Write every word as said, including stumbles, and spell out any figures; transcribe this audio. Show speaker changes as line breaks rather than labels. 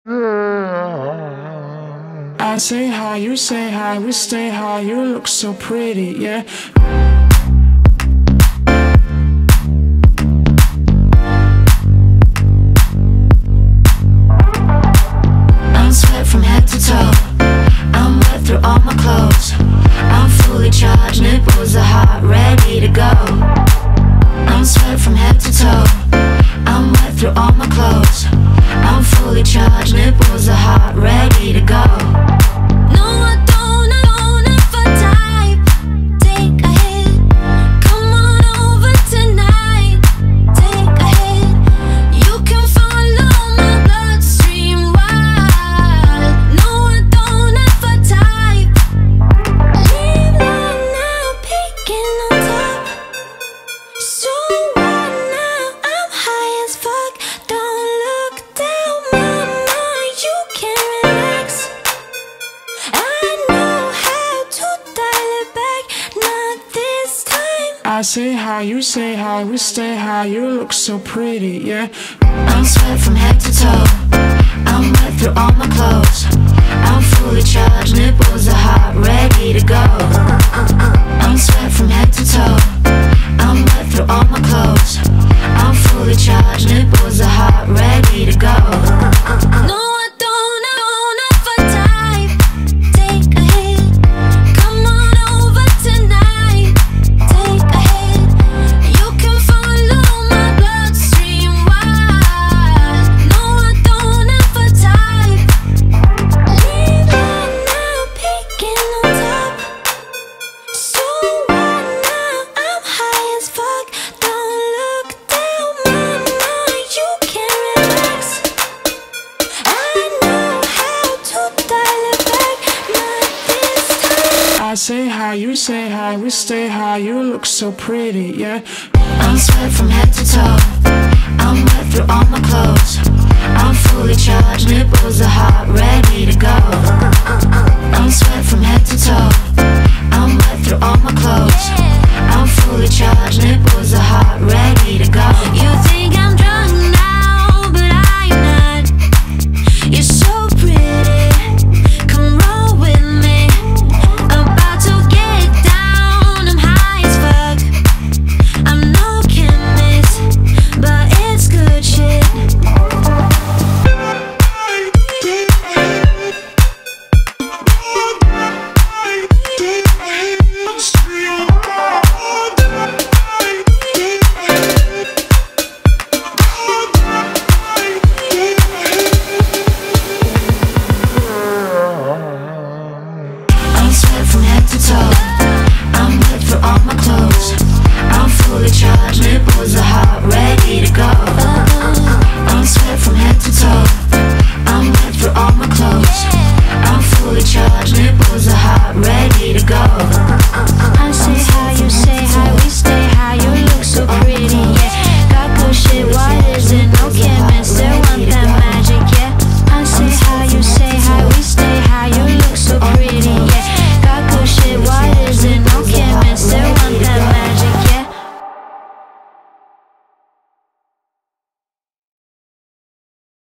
I say hi, you say hi, we stay high, you look so pretty, yeah. I'm sweat from head to toe, I'm wet through all my clothes. I'm fully charged, nipples are hot, ready to go. I'm sweat from head to toe, I'm wet through all my clothes. I'm fully charged, nipples are hot, ready to go. No, I don't, I don't ever type. Take a hit, come on over tonight. Take a hit, you can follow my bloodstream wild. No, I don't ever type. Leave that now, peeking on top. So what now? I'm high as fuck. Don't look down, mama, you can relax. I know how to dial it back, not this time. I say hi, you say hi, we stay high, you look so pretty, yeah. I'm sweat from head to toe, I'm wet through all my clothes. I'm fully charged, nipples are hot, ready to go. I'm sweat from head to toe, I'm wet through all my clothes. I'm fully charged, nipples are hot, ready to go. No, I don't, I don't ever type. Take a hit, come on over tonight. Take a hit, you can follow my bloodstream wild. No, I don't ever type. Leave that now, peeking on top. So what now? I'm high as fuck. Don't look down, mama, you can relax. I know how to dial it back, not this time. I say hi, you say hi, we stay high, you look so pretty, yeah. I'm sweat from head to toe, I'm wet through all my clothes. I'm full